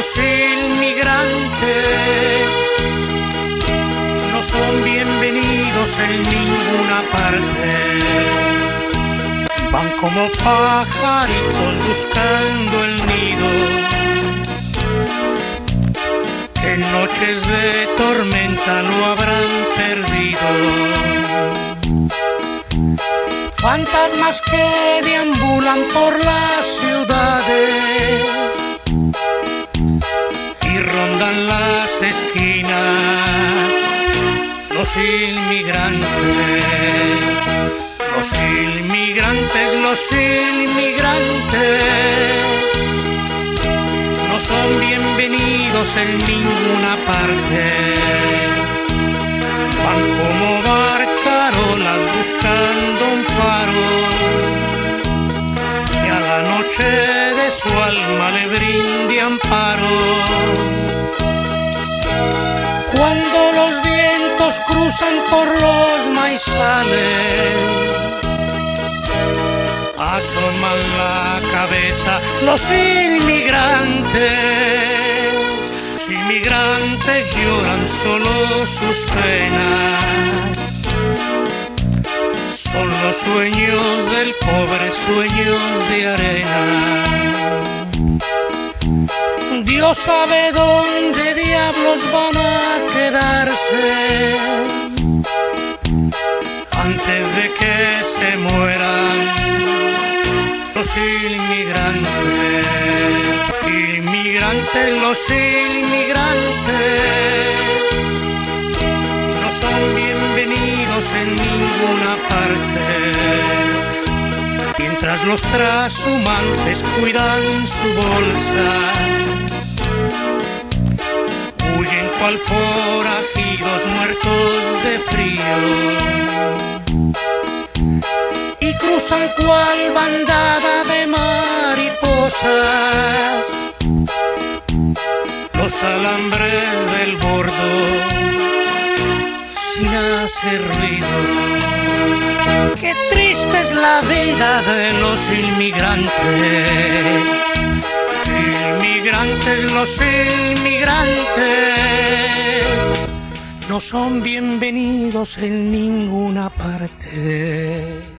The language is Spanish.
los inmigrantes no son bienvenidos en ninguna parte. Van como pajaritos buscando el nido, que en noches de tormenta lo habrán perdido. Fantasmas que deambulan por las ciudades y rondan las esquinas. Los inmigrantes, los inmigrantes, los inmigrantes no son bienvenidos en ninguna parte. Van como barcarolas buscando un faro que a la noche de su alma le brinde amparo. Cuando los vientos cruzan por los maizales, asoman la cabeza los inmigrantes. Los inmigrantes lloran solo sus penas, son los sueños del pobre, sueños de arena. Dios sabe dónde diablos van a quedarse antes de que se mueran. Los inmigrantes, inmigrantes, los inmigrantes no son bienvenidos en ninguna parte. Mientras los trashumantes cuidan su bolsa, huyen cual forajidos muertos de frío y cruzan cual bandada de mariposas los alambres del bordo sin hacer ruido. Qué triste es la vida de los inmigrantes. Inmigrantes, los inmigrantes no son bienvenidos en ninguna parte.